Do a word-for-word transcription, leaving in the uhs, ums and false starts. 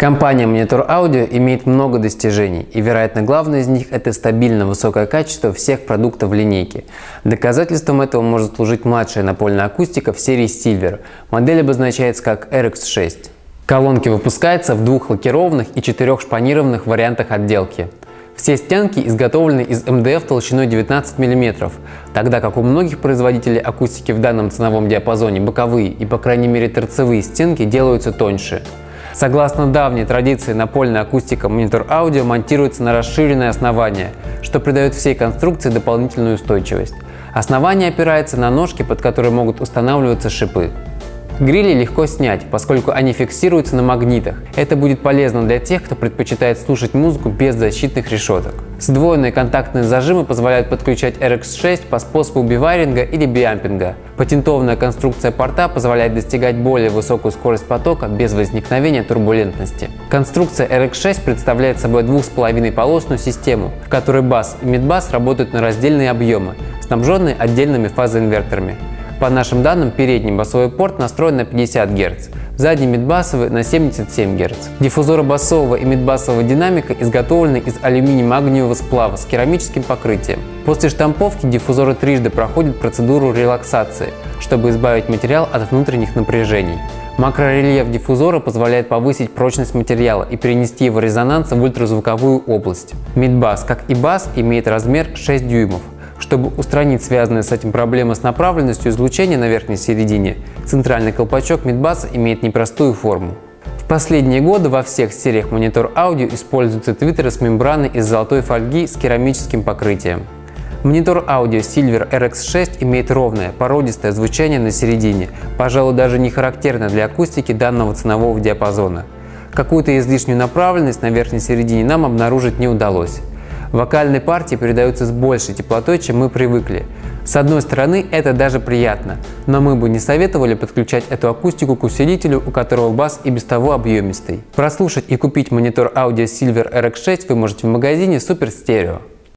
Компания Monitor Audio имеет много достижений, и, вероятно, главное из них – это стабильно высокое качество всех продуктов в линейке. Доказательством этого может служить младшая напольная акустика в серии Silver. Модель обозначается как эр икс шесть. Колонки выпускаются в двух лакированных и четырех шпанированных вариантах отделки. Все стенки изготовлены из эм дэ эф толщиной девятнадцать миллиметров, тогда как у многих производителей акустики в данном ценовом диапазоне боковые и, по крайней мере, торцевые стенки делаются тоньше. Согласно давней традиции, напольная акустика Monitor Audio монтируется на расширенное основание, что придает всей конструкции дополнительную устойчивость. Основание опирается на ножки, под которые могут устанавливаться шипы. Грили легко снять, поскольку они фиксируются на магнитах. Это будет полезно для тех, кто предпочитает слушать музыку без защитных решеток. Сдвоенные контактные зажимы позволяют подключать эр икс шесть по способу бивайринга или биампинга. Патентованная конструкция порта позволяет достигать более высокую скорость потока без возникновения турбулентности. Конструкция эр икс шесть представляет собой двухсполовинполосную систему, в которой бас и мидбас работают на раздельные объемы, снабженные отдельными фазоинверторами. По нашим данным, передний басовой порт настроен на пятьдесят герц, задний мидбасовый на семьдесят семь герц. Диффузоры басового и мидбасового динамика изготовлены из алюминий-магниевого сплава с керамическим покрытием. После штамповки диффузоры трижды проходят процедуру релаксации, чтобы избавить материал от внутренних напряжений. Макрорельеф диффузора позволяет повысить прочность материала и перенести его резонанс в ультразвуковую область. Мидбас, как и бас, имеет размер шесть дюймов. Чтобы устранить связанные с этим проблемы с направленностью излучения на верхней середине, центральный колпачок мидбаса имеет непростую форму. В последние годы во всех сериях Monitor Audio используются твиттеры с мембраной из золотой фольги с керамическим покрытием. Monitor Audio Silver эр икс шесть имеет ровное, породистое звучание на середине, пожалуй, даже не характерно для акустики данного ценового диапазона. Какую-то излишнюю направленность на верхней середине нам обнаружить не удалось. Вокальные партии передаются с большей теплотой, чем мы привыкли. С одной стороны, это даже приятно, но мы бы не советовали подключать эту акустику к усилителю, у которого бас и без того объемистый. Прослушать и купить Monitor Audio Silver эр икс шесть вы можете в магазине Super Stereo.